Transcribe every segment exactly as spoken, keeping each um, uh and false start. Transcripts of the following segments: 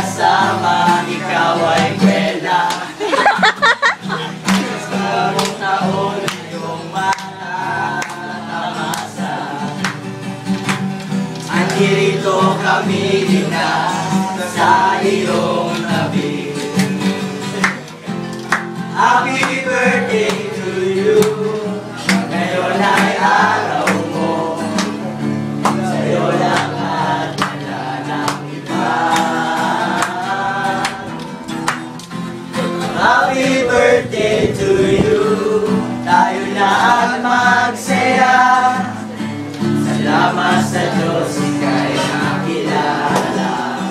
kasama, ikaw ay kwela. Sa buong taon iyong matatamasa. Andirito kami na sa iyong tabi. Happy birthday to you. Ngayon ay araw mo. Sa'yo lang at wala nang iba. Happy birthday to you. Tayo na at magsaya. Salamat sa Diyos, ika'y nakilala.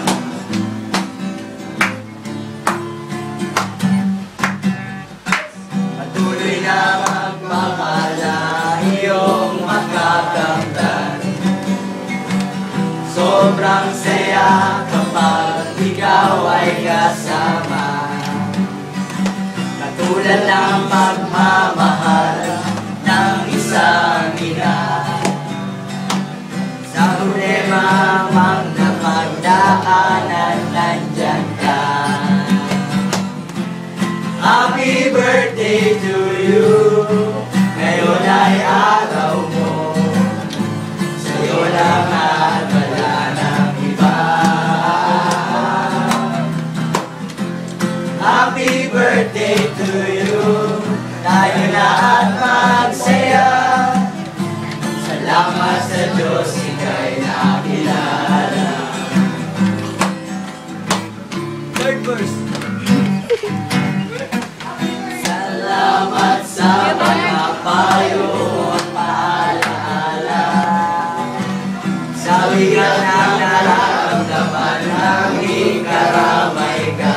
Patuloy na magmamala iyong makakamtan. Sobrang saya kapag ikaw ay kasama. Katulad ng pagmamahal ng isang ina. Sa problema mang napagdaanan, nandyan ka. Happy birthday to you. Ngayon ay araw mo. Sa'yo lang at wala nang iba. Happy birthday to you. Tayo na at magsaya. Salamat sa Diyos, ika'y nakilala. Third verse. Salamat sa mga payo at paalaala. Sa bigat ng nararamdaman ng ikaramay ka.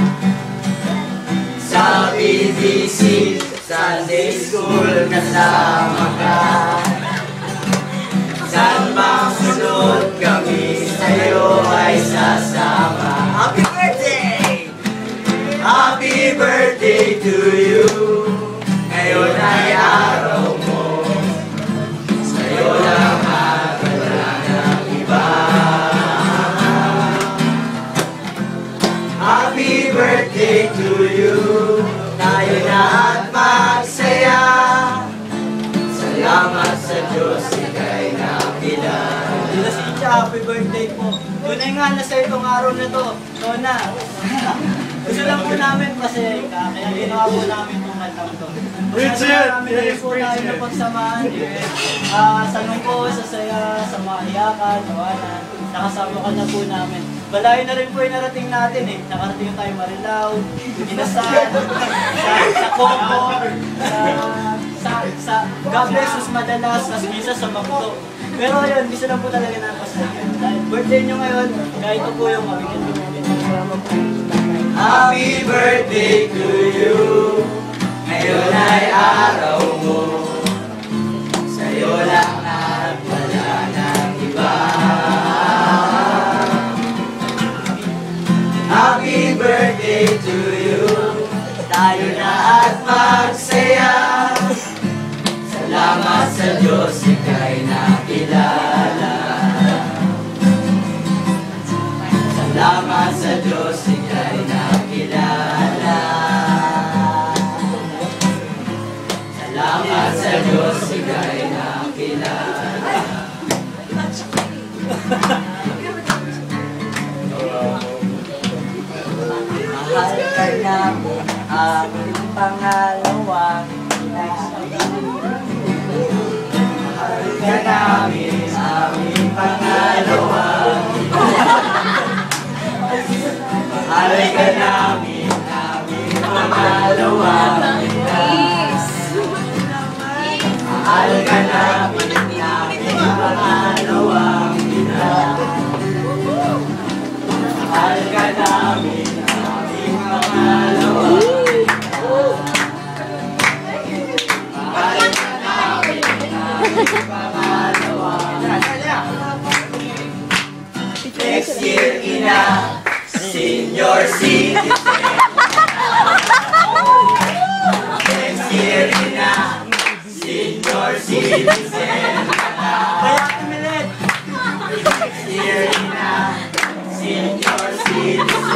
Sa P D C, Sunday School, kasama ka. Saan bang sunod kami sa'yo ay sasama. Happy birthday! Happy birthday to you. Ngayon ay araw mo. Sa'yo lang at wala nang iba. Happy birthday to you. Tayo na at magsaya. Salamat sa Diyos, ika'y nakilala. Dila si Icha, happy birthday po. Tunay nga na sa itong araw na to. Tona. Gusto lang po namin kasi kaya ginawa po namin itong kantang to. Richard! Kami na rin po tayo na pagsamahan. Uh, sa lungko, sa saya, sa mga iyakan, tawanan. Nakasama ka na po namin. Balayo na rin po yung narating natin eh. Nakarating tayo Marilao, Inasan, sa, sa Coco, sa, sa, sa God bless us madalas, sa Misa sa Magdo. Pero yun, gusto lang po talaga napasayan. Dahil birthday nyo ngayon, kahit ito po yung mabigyan nyo natin. Happy birthday to you. Ngayon ay araw mo. Sa'yo lang at wala nang iba. Happy birthday to you. Tayo na at magsaya. Salamat sa Diyos, ika'y nakilala. Salamat sa Diyos, ika'y nakilala. Salamat sa Diyos, ika'y nakilala. Mahal ka namin, aming pangalawang ina. Mahal ka namin, aming pangalawang ina. Mahal ka namin, aming pangalawang ina. Mahal ka namin, aming pangalawang ina. Mahal ka namin, aming pangalawang ina. Mahal ka namin, aming pangalawang ina. Next year, ina, senior citizen. Next year, ina, senior citizen. Kaya kumilit. Next year, ina, senior citizen. It's